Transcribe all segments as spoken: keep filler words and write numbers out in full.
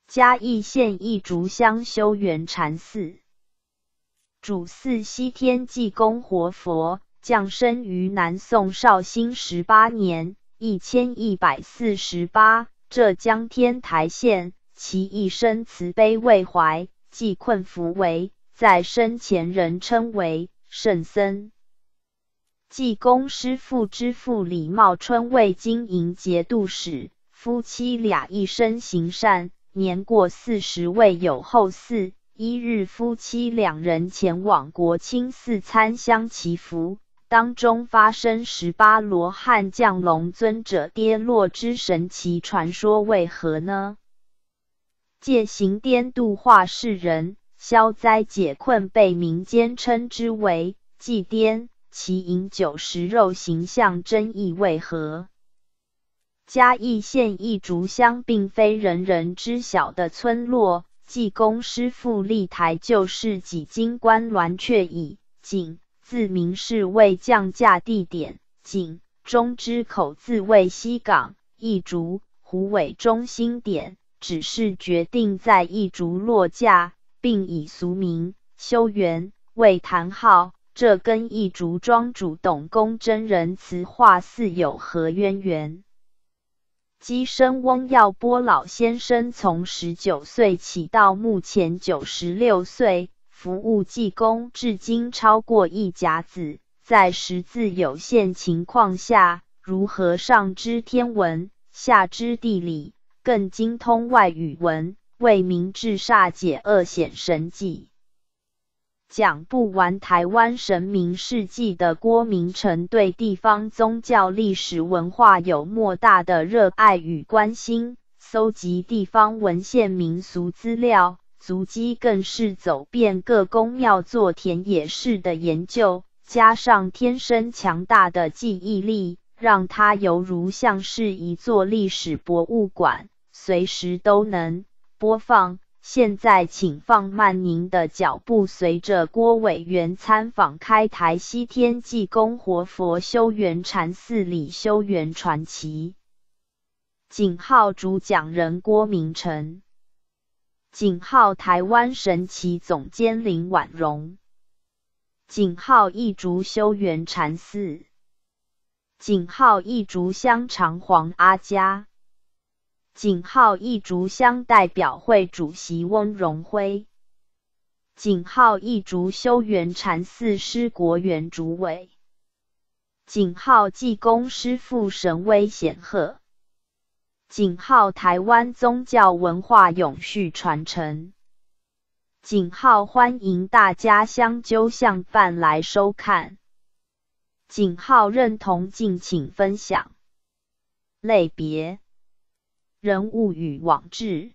嘉义县义竹乡修缘禅寺。主祀西天济公活佛，降生于南宋绍兴十八年（一千一百四十八），浙江天台县。其一生慈悲为怀，济困扶危，在生前人称为圣僧。济公师父之父李茂春为经营节度使，夫妻俩一生行善，年过四十未有后嗣。一日，夫妻两人前往国清寺参香祈福，当中发生十八罗汉降龙尊者跌落之神奇传说，为何呢？借行颠度化世人，消灾解困，被民间称之为祭颠。其饮酒食肉形象真意为何？嘉义县义竹乡并非人人知晓的村落，济公师父立台就是几经关鸾却已。井自明是为降驾地点，井中之口字为西港，义竹虎尾中心点，只是决定在义竹落驾，并以俗名修缘为坛号。这跟义竹庄主董公真人慈化寺有何渊源？基生翁耀波老先生从十九岁起到目前九十六岁，服务济公至今超过一甲子。在识字有限情况下，如何上知天文，下知地理，更精通外语文，为民治煞解厄显神迹。讲不完台湾神明事迹的郭明诚对地方宗教历史文化有莫大的热爱与关心，搜集地方文献民俗资料，足迹更是走遍各宫庙做田野式的研究，加上天生强大的记忆力，让他犹如像是一座历史博物馆，随时都能播放。现在请放慢您的脚步，随着郭委员参访开台西天济公活佛修缘禅寺里修缘传奇。井号主讲人郭明诚，井号台湾神奇总监林婉容，井号义竹修缘禅寺，井号义竹乡长黄阿家，井号义竹乡代表会主席翁荣辉，井号义竹修缘禅寺师国园主委，井号济公师父神威显赫，井号台湾宗教文化永续传承，井号欢迎大家相揪相伴来收看，井号认同敬请分享。类别人物与网志。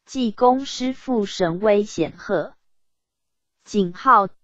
济公师父神威显赫，景号